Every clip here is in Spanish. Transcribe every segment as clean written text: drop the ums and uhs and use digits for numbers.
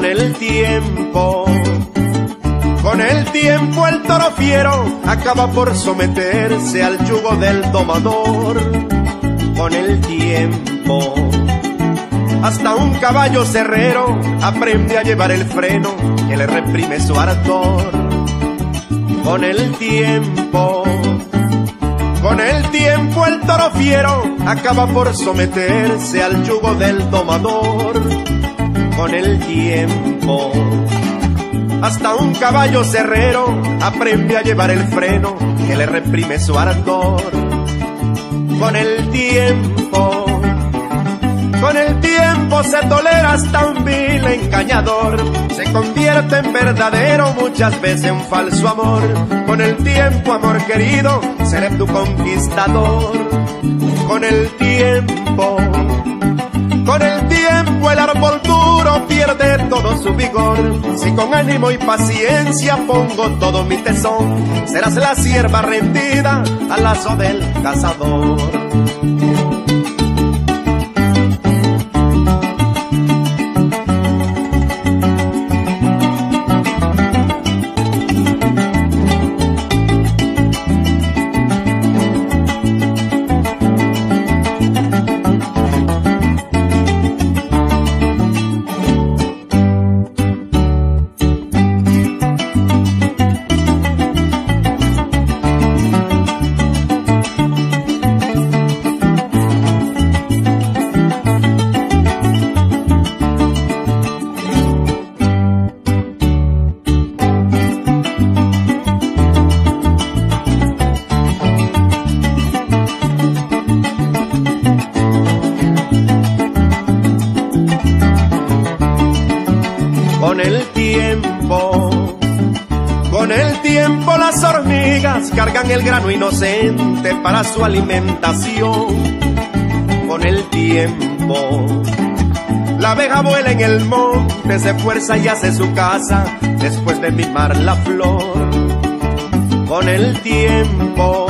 Con el tiempo el toro fiero acaba por someterse al yugo del domador. Con el tiempo hasta un caballo cerrero aprende a llevar el freno que le reprime su ardor. Con el tiempo el toro fiero acaba por someterse al yugo del domador. Con el tiempo hasta un caballo cerrero aprende a llevar el freno que le reprime su ardor. Con el tiempo se tolera hasta un vil engañador, se convierte en verdadero, muchas veces un falso amor. Con el tiempo, amor querido, seré tu conquistador. Con el tiempo el árbol duro pierde todo su vigor. Si con ánimo y paciencia pongo todo mi tesón, serás la sierva rendida al lazo del cazador. Con el tiempo las hormigas cargan el grano inocente para su alimentación. Con el tiempo la abeja vuela en el monte, se esfuerza y hace su casa después de mimar la flor. Con el tiempo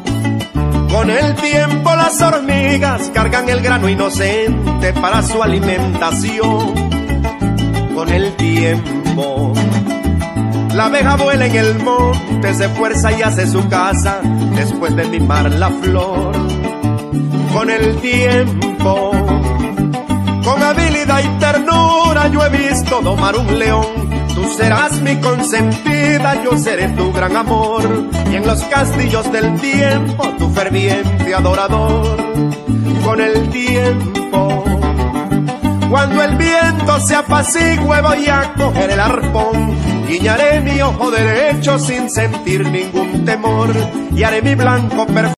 las hormigas cargan el grano inocente para su alimentación. Con el tiempo la abeja vuela en el monte, se esfuerza y hace su casa después de mimar la flor. Con el tiempo, con habilidad y ternura, yo he visto domar un león. Tú serás mi consentida, yo seré tu gran amor, y en los castillos del tiempo tu ferviente adorador. Con el tiempo, cuando el viento se apacigüe, voy a coger el arpón, guiñaré mi ojo derecho sin sentir ningún temor, y haré mi blanco perfecto